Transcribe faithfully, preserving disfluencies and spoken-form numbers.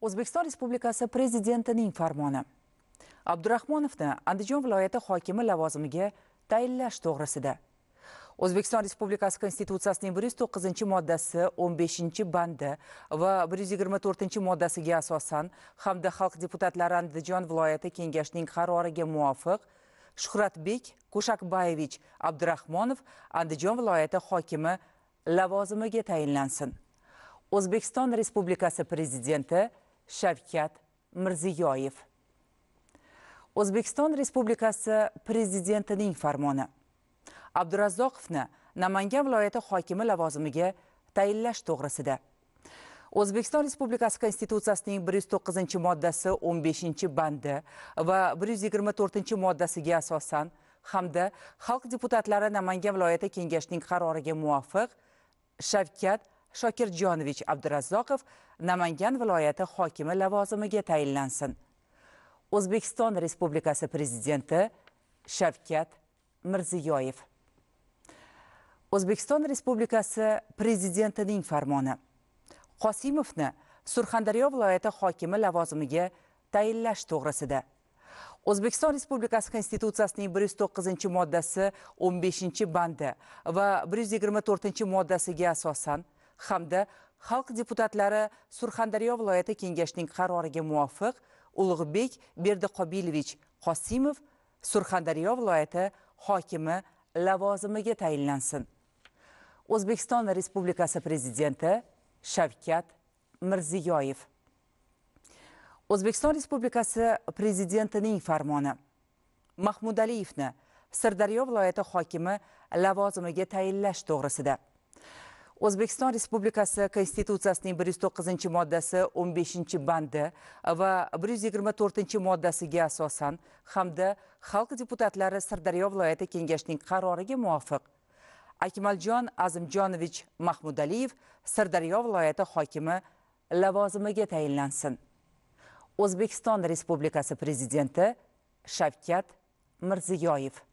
O'zbekiston Respublikasi Prezidentining farmoni. Abdurahmonovni Andijon viloyati hokimi lavozimiga tayinlash to'g'risida. O'zbekiston Respublikasi Konstitutsiyasining bir yuz to'qqizinchi moddasi o'n beshinchi bandi va bir yuz yigirma to'rtinchi moddasiga asosan hamda xalq deputatlari Andijon viloyati kengashining qaroriga muvofiq Shuhratbek Ko'shakbayevich Abdurahmonov Andijon viloyati hokimi lavozimiga tayinlansin. O'zbekiston Respublikasi Prezidenti Shavkat Mirziyoyev. O'zbekiston Respublikasi Prezidentining farmoni. Abdurazzoqovni Namangan viloyati hokimi lavozimiga tayinlash to'g'risida. O'zbekiston Respublikasi Konstitutsiyasining bir yuz to'qqizinchi moddasi o'n beshinchi bandi va bir yuz yigirma to'rtinchi moddasiga asosan hamda xalq deputatlari Namangan viloyati kengashining qaroriga muvofiq Shavkat Shokirjonovich Abdurazzoqov Namangan viloyati hokimi lavozimiga tayinlansin. O'zbekiston Respublikasi Prezidenti Shavkat Mirziyoyev. O'zbekiston Respublikasi Prezidentining farmoni. Qosimovni Surxondaryo viloyati hokimi lavozimiga tayinlash to'g'risida. O'zbekiston Respublikasi Konstitutsiyasining bir yuz to'qqizinchi moddasi o'n beshinchi bandi va bir yuz yigirma to'rtinchi moddasiga asosan hamda xalq deputatlari Surxondaryo viloyati kengashining qaroriga muvofiq Ulug'bek Berdiqobilovich Qosimov Surxondaryo viloyati hokimi lavozimiga tayinlansin. O'zbekiston Respublikasi Prezidenti Shavkat Mirziyoyev. O'zbekiston Respublikasi Prezidentining farmoni. Mahmud Aliyevni Sirdaryo viloyati hokimi lavozimiga tayinlash to'g'risida. O'zbekiston Respublikasi Konstitutsiyasining bir yuz to'qqizinchi moddasi o'n beshinchi bandi va bir yuz yigirma to'rtinchi moddasiga asosan hamda xalq deputatlari Sirdaryo viloyati kengashining qaroriga muvofiq Akmaljon Azimjonovich Mahmud Aliyev Sirdaryo viloyati hokimi lavozimiga tayinlansin. O'zbekiston Respublikasi Prezidenti Shavkat Mirziyoyev.